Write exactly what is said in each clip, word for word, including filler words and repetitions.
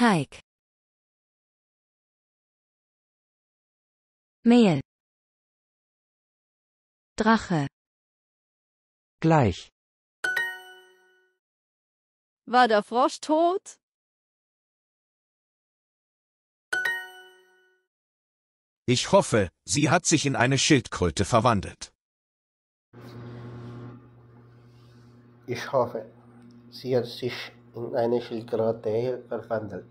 Teig. Mehl. Drache. Gleich. War der Frosch tot? Ich hoffe, sie hat sich in eine Schildkröte verwandelt. Ich hoffe, sie hat sich in eine Schildkröte verwandelt.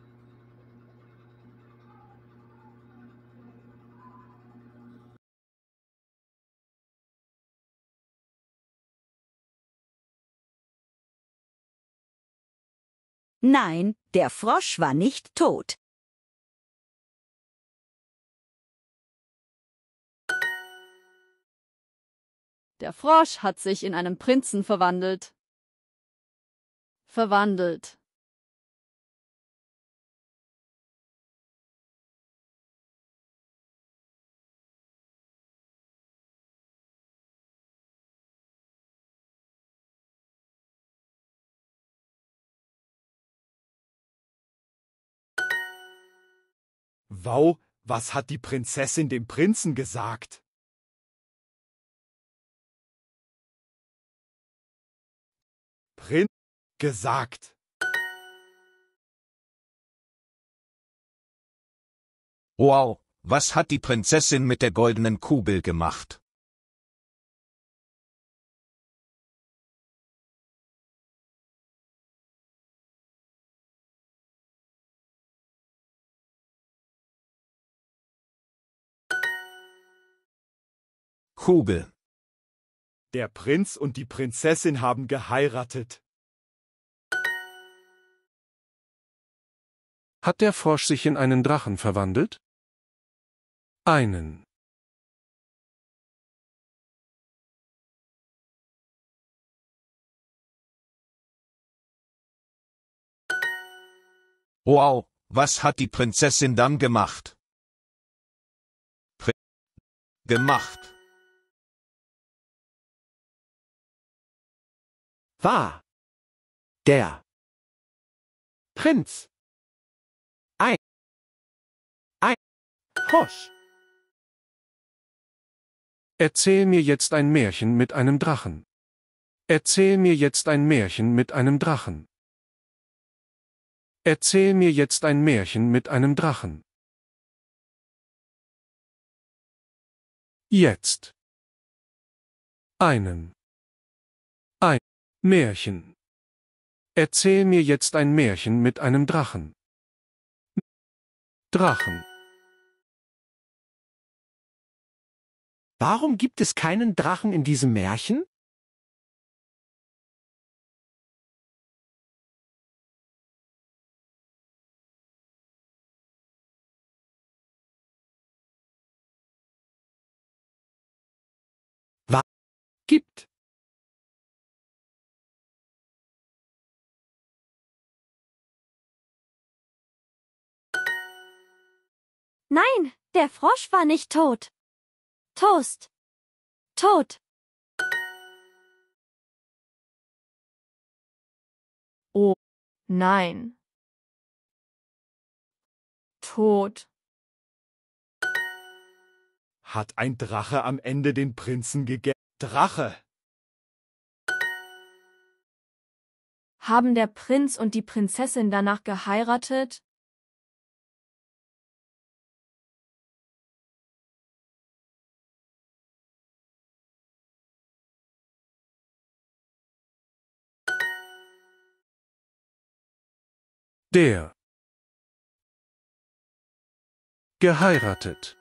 Nein, der Frosch war nicht tot. Der Frosch hat sich in einen Prinzen verwandelt. Verwandelt. Wow, was hat die Prinzessin dem Prinzen gesagt? Prinz gesagt. Wow, was hat die Prinzessin mit der goldenen Kugel gemacht? Kugel. Der Prinz und die Prinzessin haben geheiratet. Hat der Frosch sich in einen Drachen verwandelt? Einen. Wow, was hat die Prinzessin dann gemacht? Pri gemacht. War der Prinz ein ein Frosch? Erzähl mir jetzt ein Märchen mit einem Drachen. Erzähl mir jetzt ein Märchen mit einem Drachen. Erzähl mir jetzt ein Märchen mit einem Drachen. Jetzt. Einen. Ein Märchen. Erzähl mir jetzt ein Märchen mit einem Drachen. Drachen. Warum gibt es keinen Drachen in diesem Märchen? Was gibt? Nein, der Frosch war nicht tot. Toast. Tot. Oh, nein. Tot. Hat ein Drache am Ende den Prinzen gegessen? Drache! Haben der Prinz und die Prinzessin danach geheiratet? Der. Geheiratet.